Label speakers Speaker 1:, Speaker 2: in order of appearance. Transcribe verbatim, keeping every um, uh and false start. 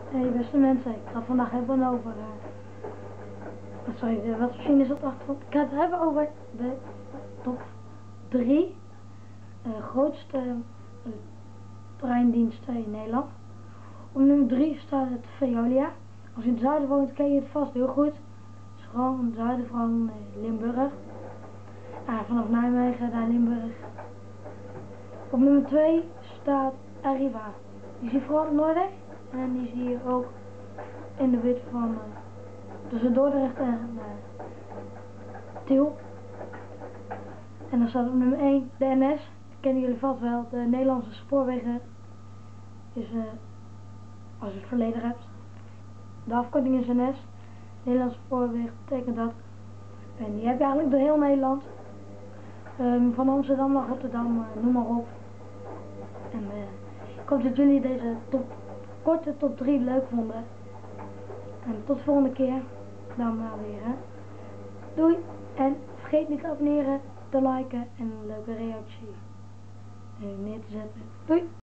Speaker 1: Hey beste mensen, ik ga het vandaag hebben over, uh, sorry, de wasmachine is op de achtergrond. Ik ga het hebben over de top drie uh, grootste uh, treindiensten in Nederland. Op nummer drie staat het Veolia. Als je in het zuiden woont ken je het vast heel goed. Het is gewoon in het zuiden van uh, Limburg. Uh, vanaf Nijmegen naar Limburg. Op nummer twee staat Arriva. Die zie je vooral in het noorden. En die zie je ook in de buurt van uh, tussen Dordrecht en uh, Tiel. En dan staat op nummer één de N S. Die kennen jullie vast wel. De Nederlandse spoorwegen is, uh, als je het verleden hebt. De afkorting is N S. Nederlandse spoorwegen betekent dat. En die heb je eigenlijk door heel Nederland. Um, van Amsterdam naar Rotterdam, uh, noem maar op. En uh, ik hoop dat jullie deze top, korte top drie leuk vonden. En tot de volgende keer. Dan maar weer. Hè. Doei. En vergeet niet te abonneren, te liken en een leuke reactie neer te zetten. Doei.